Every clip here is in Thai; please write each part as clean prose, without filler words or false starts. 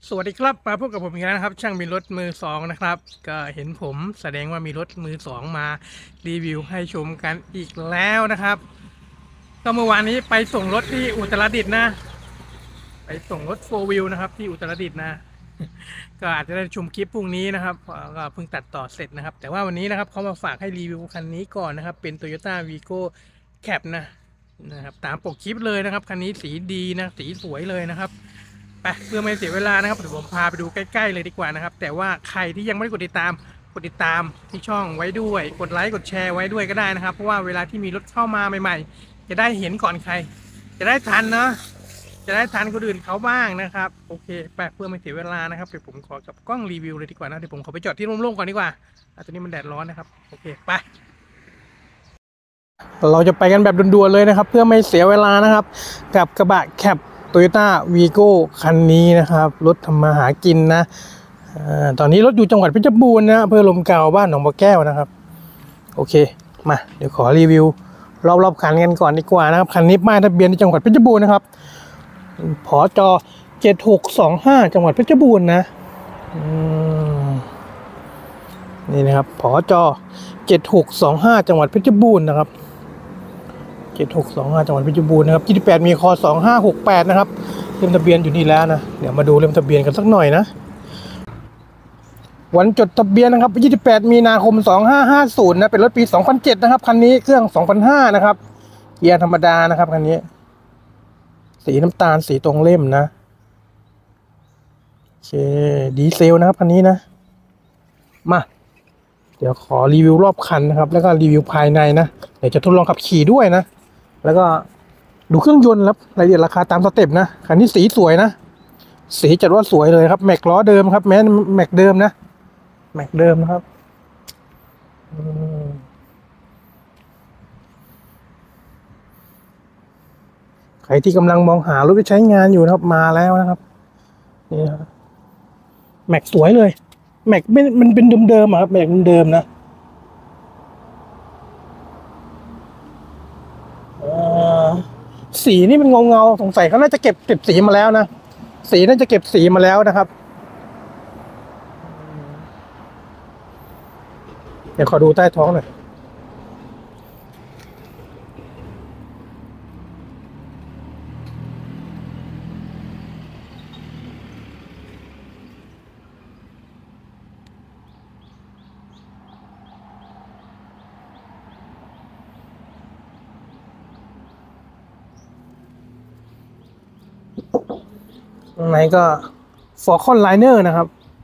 สวัสดีครับมาพบกับผมอีกแล้วนะครับช่างมีรถมือสองนะครับก็เห็นผมแสดงว่ามีรถมือสองมารีวิวให้ชมกันอีกแล้วนะครับก็เมื่อวานนี้ไปส่งรถที่อุตรดิตถ์นะไปส่งรถโฟร์วิวนะครับที่อุตรดิตถ์นะก็อาจจะได้ชมคลิปพรุ่งนี้นะครับก็เพิ่งตัดต่อเสร็จนะครับแต่ว่าวันนี้นะครับเขามาฝากให้รีวิวคันนี้ก่อนนะครับเป็น Toyota Vigo Cab นะครับตามปกคลิปเลยนะครับคันนี้สีดีนะสีสวยเลยนะครับไปเพื่อไม่เสียเวลานะครับเดี๋ยวผมพาไปดูใกล้ๆเลยดีกว่านะครับแต่ว่าใครที่ยังไม่ได้กดติดตามที่ช่องไว้ด้วยกดไลค์กดแชร์ไว้ด้วยก็ได้นะครับเพราะว่าเวลาที่มีรถเข้ามาใหม่ๆจะได้เห็นก่อนใครจะได้ทันเนาะจะได้ทันคนอื่นเขาบ้างนะครับโอเคไปเพื่อไม่เสียเวลานะครับเดี๋ยวผมขอกับกล้องรีวิวเลยดีกว่านะเดี๋ยวผมขอไปจอดที่ร่มๆก่อนดีกว่าตอนนี้มันแดดร้อนนะครับโอเคไปเราจะไปกันแบบด่วนๆเลยนะครับเพื่อไม่เสียเวลานะครับกับกระบะแคป Toyota Vigo คันนี้นะครับรถทำมาหากินนะตอนนี้รถอยู่จังหวัดเพชรบูรณ์นะอำเภอลมเก่าบ้านหนองบัวแก้วนะครับโอเคมาเดี๋ยวขอรีวิวรอบๆคันกันก่อนดีกว่านะครับคันนี้ป้ายทะเบียนในจังหวัดเพชรบูรณ์นะครับผจ7625จังหวัดเพชรบูรณ์นะนี่นะครับผจ7625จังหวัดเพชรบูรณ์นะครับ7625จังหวัดเพชรบูรณ์นะครับ28มีค2568นะครับเล่มทะเบียนอยู่นี่แล้วนะเดี๋ยวมาดูเล่มทะเบียนกันสักหน่อยนะวันจดทะเบียนนะครับ28มีนาคม2550นะเป็นรถปี2007นะครับคันนี้เครื่อง2005นะครับเกียร์ธรรมดานะครับคันนี้สีน้ำตาลสีตรงเล่มนะโอเคดีเซลนะครับคันนี้นะมาเดี๋ยวขอรีวิวรอบคันนะครับแล้วก็รีวิวภายในนะเดี๋ยวจะทดลองขับขี่ด้วยนะแล้วก็ดูเครื่องยนต์ครับรายละเอียดราคาตามสเต็ปนะคันนี้สีสวยนะสีจัดว่าสวยเลยครับแม็กล้อเดิมครับแม้แม็กเดิมนะแม็กเดิมนะครับใครที่กำลังมองหารถไปใช้งานอยู่นะครับมาแล้วนะครับนี่ครับแม็กสวยเลยแม็กไม่มันเป็นเดิมๆครับแม็กเดิมนะสีนี่มันเงาสงสัยเขาน่าจะเก็บสีมาแล้วนะสีน่าจะเก็บสีมาแล้วนะครับเดี๋ยวขอดูใต้ท้องหน่อยข้างในก็ฟอร์คอนไลเนอร์นะครับ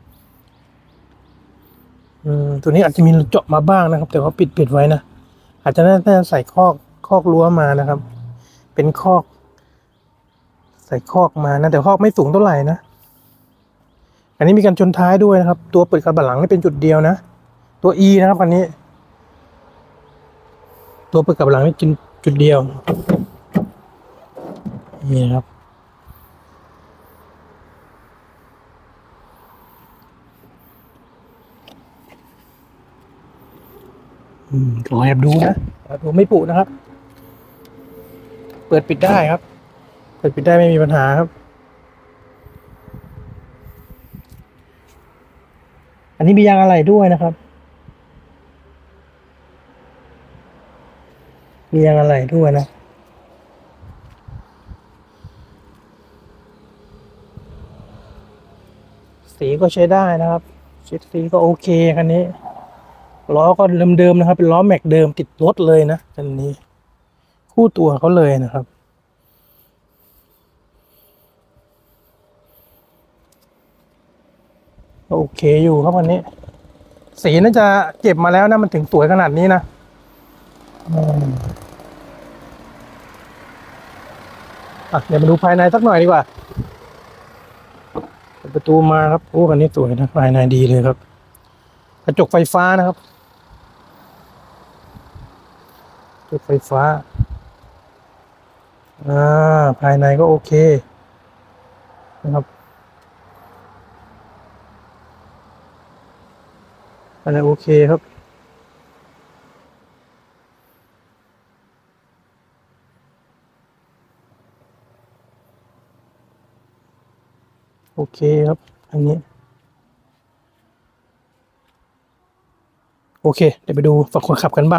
ตัวนี้อาจจะมีเจาะมาบ้างนะครับแต่ว่าปิดไว้นะอาจจะน่าใส่คอกรั้วมานะครับเป็นคอกใส่คอกมานะแต่คอกไม่สูงเท่าไหร่นะอันนี้มีการชนท้ายด้วยนะครับตัวเปิดกระบะหลังนี่เป็นจุดเดียวนะตัว E นะครับอันนี้ตัวเปิดกระบะหลังนี่จุดเดียวนี่นะครับขอแอบดูนะดูไม่ปุนะครับเปิดปิดได้ครับเปิดปิดได้ไม่มีปัญหาครับอันนี้มียางอะไหล่ด้วยนะครับมียางอะไหล่ด้วยนะสีก็ใช้ได้นะครับเช็ดสีก็โอเคคันนี้ล้อก็เดิมๆนะครับเป็นล้อแม็กเดิมติดรถเลยนะคันนี้คู่ตัวเขาเลยนะครับโอเคอยู่ครับคันนี้สีน่าจะเก็บมาแล้วนะมันถึงสวยขนาดนี้นะเดี๋ยวมาดูภายในสักหน่อยดีกว่าประตูมาครับโอ้คันนี้สวยนะภายในดีเลยครับกระจกไฟฟ้านะครับกระจกไฟฟ้าภายในก็โอเคนะครับภายในโอเคครับโอเคครับอันนี้โอเคเดี๋ยวไปดูฝั่งคนขับกันบ้าง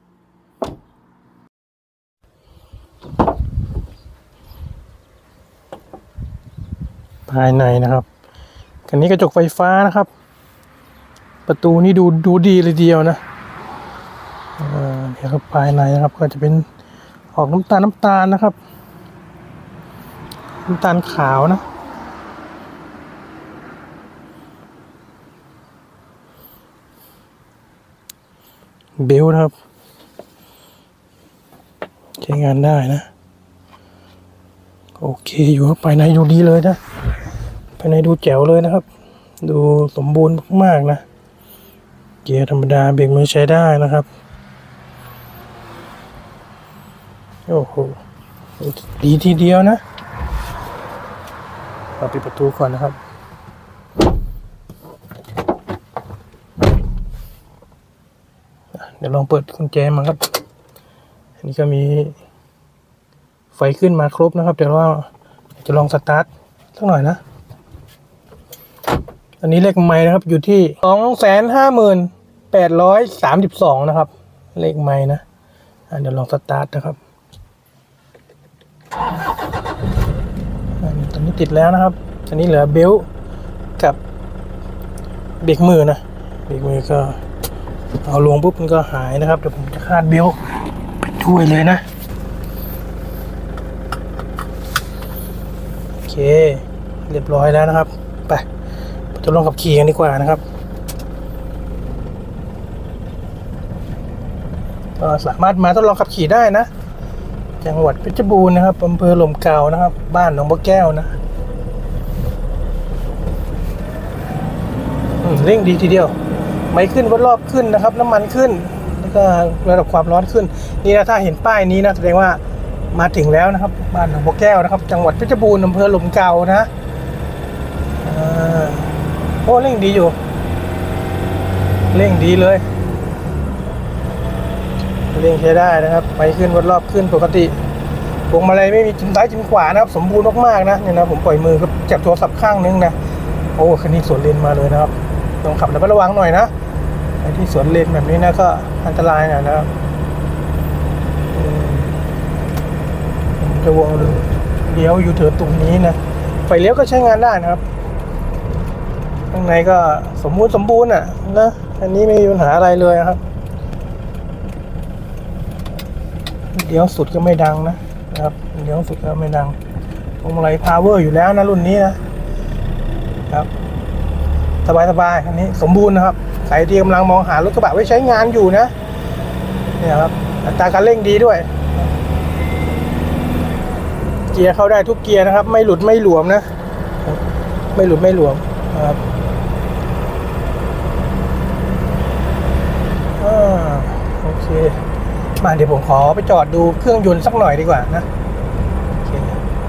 ภายในนะครับคันนี้กระจกไฟฟ้านะครับประตูนี่ดูดีเลยเดียวนะเดี๋ยวครับภายในนะครับก็จะเป็นออกน้ำตาลนะครับน้ำตาลขาวนะเบลนะครับใช้งานได้นะโอเคอยู่ครับภายในดูดีเลยนะภายในดูแจ๋วเลยนะครับดูสมบูรณ์มากๆนะเกียร์ธรรมดาเบรกมือใช้ได้นะครับโอ้โหดีทีเดียวนะเราปิดประตูก่อนนะครับเดี๋ยวลองเปิดกุญแจมาครับอันนี้ก็มีไฟขึ้นมาครบนะครับเดี๋ยวเราจะลองสตาร์ทสักหน่อยนะอันนี้เลขไมล์นะครับอยู่ที่ 258,832 นะครับเลขไมล์นะเดี๋ยวลองสตาร์ทนะครับตอนนี้ติดแล้วนะครับอันนี้เหลือเบลต์กับเบรกมือนะเบรกมือก็เอาลงปุ๊บมันก็หายนะครับเดี๋ยวผมจะคาดเบลต์ไปช่วยเลยนะโอเคเรียบร้อยแล้วนะครับไปจะลองขับขี่กันดีกว่านะครับก็สามารถมาทดลองขับขี่ได้นะจังหวัดเพชรบูรณ์นะครับอำเภอหล่มเก่านะครับบ้านหนองบัวแก้วนะเร่งดีทีเดียวไม่ขึ้นวัดรอบขึ้นนะครับน้ำมันขึ้นแล้วก็ระดับความร้อนขึ้นนี่นะถ้าเห็นป้ายนี้นะแสดงว่ามาถึงแล้วนะครับบ้านหนองบัวแก้วนะครับจังหวัดเพชรบูรณ์อำเภอหล่มเก่านะโอ้เร่งดีอยู่เร่งดีเลยเร่งใช้ได้นะครับไปขึ้นวัดรอบขึ้นปกติพวงมาลัยไม่มีจิ้มซ้ายจิ้มขวานะครับสมบูรณ์มากๆนะเนี่ยนะผมปล่อยมือกับจับโทรศัพท์ข้างนึงนะโอ้คันนี้สวนเลนมาเลยนะครับต้องขับระวังหน่อยนะไอ้ที่สวนเลนแบบนี้นะก็อันตรายหน่อยนะครับจะวงเลี้ยวอยู่เถิดตรงนี้นะไฟเลี้ยวก็ใช้งานได้นะครับข้างในก็สมบูรณ์อ่ะนะอันนี้ไม่มีปัญหาอะไรเลยครับเลี้ยวสุดก็ไม่ดังนะครับเลี้ยวสุดก็ไม่ดังพวงมาลัยพาวเวอร์อยู่แล้วนะรุ่นนี้นะครับสบายอันนี้สมบูรณ์นะครับใครที่กำลังมองหารถกระบะไว้ใช้งานอยู่นะเนี่ยครับอัตราการเร่งดีด้วยเกียร์เข้าได้ทุกเกียร์นะครับไม่หลุดไม่หลวมนะไม่หลุดไม่หลวมนะครับโอเคมาเดี๋ยวผมขอไปจอดดูเครื่องยนต์สักหน่อยดีกว่านะโอเค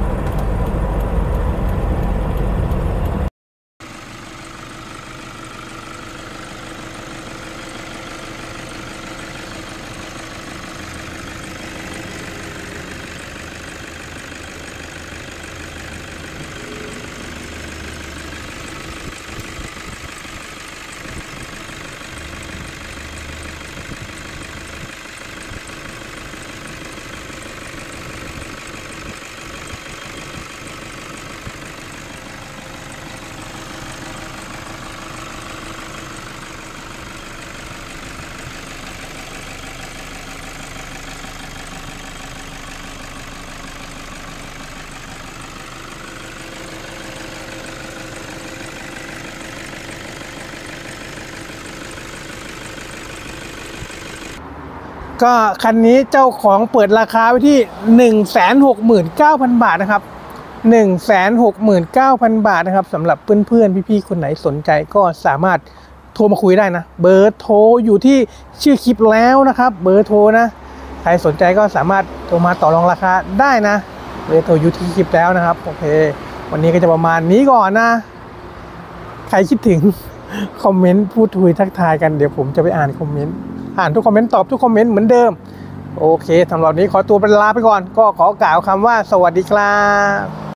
ก็คันนี้เจ้าของเปิดราคาไว้ที่ 169,000 บาทนะครับ 169,000 บาทนะครับสำหรับเพื่อนๆพี่ๆคนไหนสนใจก็สามารถโทรมาคุยได้นะเบอร์โทรอยู่ที่ชื่อคลิปแล้วนะครับเบอร์โทรนะใครสนใจก็สามารถโทรมาต่อรองราคาได้นะเบอร์โทรอยู่ที่คลิปแล้วนะครับโอเควันนี้ก็จะประมาณนี้ก่อนนะใครคิดถึงคอมเมนต์พูดคุยทักทายกันเดี๋ยวผมจะไปอ่านคอมเมนต์ทุกคอมเมนต์ตอบทุกคอมเมนต์เหมือนเดิมโอเคสำหรับนี้ขอตัวลาไปก่อนก็ขอกล่าวคำว่าสวัสดีครับ